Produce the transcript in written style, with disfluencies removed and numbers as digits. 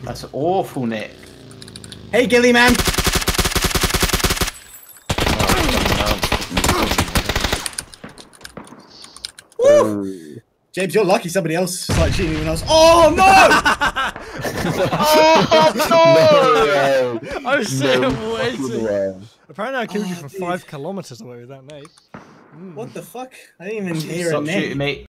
That's awful, Nick. Hey, Gilly man. Woo! James, you're lucky somebody else started cheating when I was. Oh no! Oh no! I was sitting waiting. Way. Apparently, I killed you from dude. 5 kilometers away with that nade. What the fuck? I didn't even hear a Stop name. shooting me.